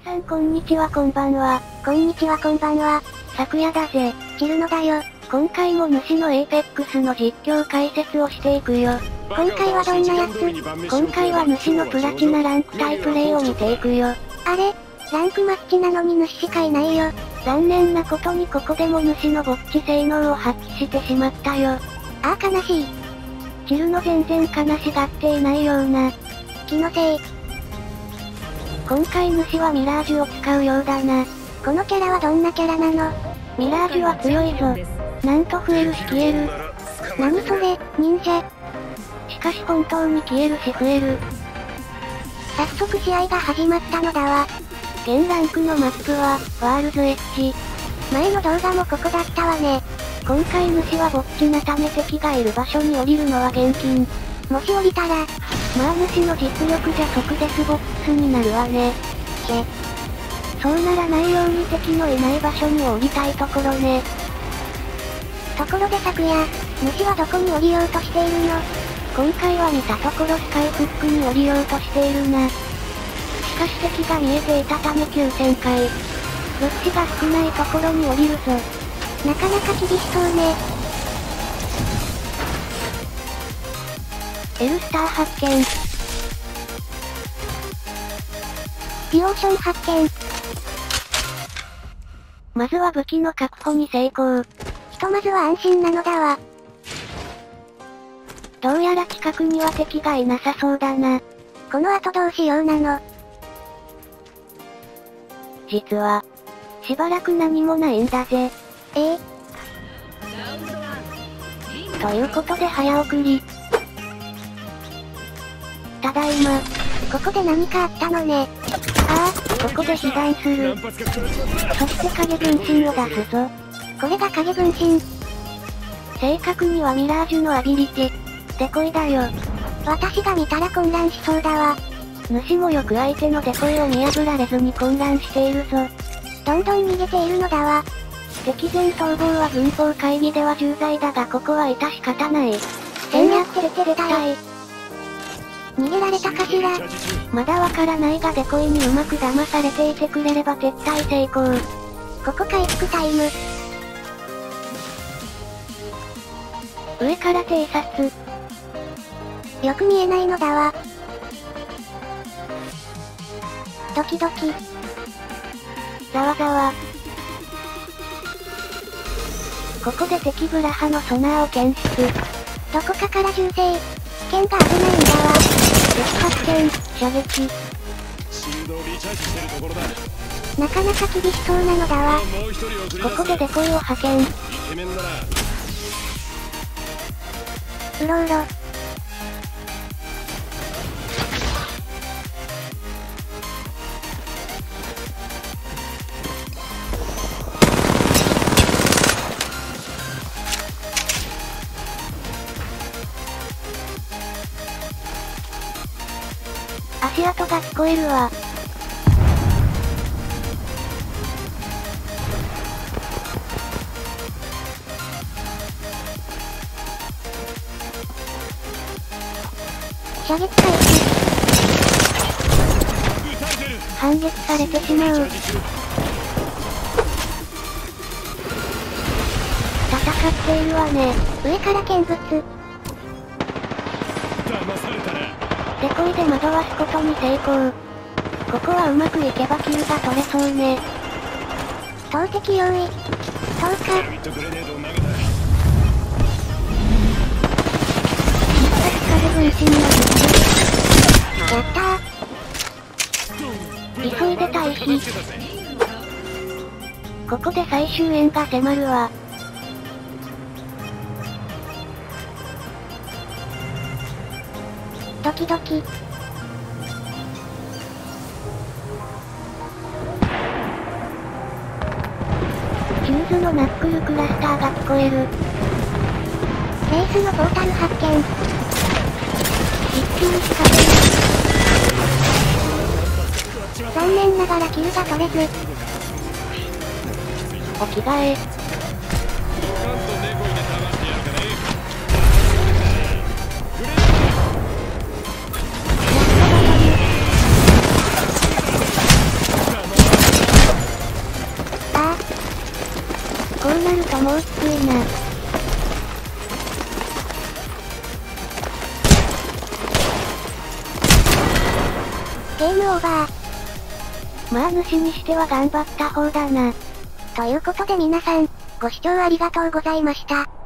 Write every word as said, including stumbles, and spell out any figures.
さんこんにちはこんばんは。 こんにちはこんばんは。 昨夜だぜ。 チルノだよ。 今回も主のエーペックスの実況解説をしていくよ。 今回はどんなやつ？ 今回は主のプラチナランク対プレイを見ていくよ。 あれ？ランクマッチなのに主しかいないよ。 残念なことにここでも主のぼっち性能を発揮してしまったよ。 ああ悲しい。 チルノ全然悲しがっていないような。 気のせい。 今回主はミラージュを使うようだな。 このキャラはどんなキャラなの？ ミラージュは強いぞ。なんと増えるし消える。 何それ、忍者。 しかし本当に消えるし増える。 早速試合が始まったのだわ。 現ランクのマップは、ワールズエッジ。 前の動画もここだったわね。 今回主はぼっちなため敵がいる場所に降りるのは厳禁。 もし降りたら、 まあ主の実力じゃ即デスボックスになるわね。 へ。 そうならないように敵のいない場所に降りたいところね。 ところで昨夜、主はどこに降りようとしているの？ 今回は見たところスカイフックに降りようとしているな。しかし敵が見えていたため急旋回。物資が少ないところに降りるぞ。 なかなか厳しそうね。 エルスター発見。 ディオーション発見。 まずは武器の確保に成功。 ひとまずは安心なのだわ。 どうやら近くには敵がいなさそうだな。 この後どうしようなの？ 実は、しばらく何もないんだぜ。 ええ。 ということで早送り。ただいま。 ここで何かあったのね。 ああ、ここで被弾する。そして影分身を出すぞ。 これが影分身。 正確にはミラージュのアビリティ。デコイだよ。 私が見たら混乱しそうだわ。 主もよく相手のデコイを見破られずに混乱しているぞ。 どんどん逃げているのだわ。 敵前逃亡は軍法会議では重罪だがここは致し方ない。 せんやってて絶対。逃げられたかしら？ まだわからないがデコイにうまく騙されていてくれれば撤退成功。 ここ回復タイム。 上から偵察。 よく見えないのだわ。ドキドキ。 ざわざわ。ここで敵ブラハのソナーを検出。 どこかから銃声。危険が危ないんだわ。 敵発見、射撃。 なかなか厳しそうなのだわ。 ここでデコイを派遣。 うろうろ。 足跡が聞こえるわ。 射撃開始。 反撃されてしまう。戦っているわね。 上から見物。 デコイで惑わすことに成功。ここはうまくいけばキルが取れそうね。 投擲用意。投下。 影分身のやったー。急いで退避。ここで最終円が迫るわ。 ドキドキ。 ヒューズのナックルクラスターが聞こえる。 レースのポータル発見。 一級仕掛け。 残念ながらキルが取れず。 お着替え。 なるともうきついな。 ゲームオーバー。 まあ主にしては頑張った方だな。 ということで皆さん、ご視聴ありがとうございました。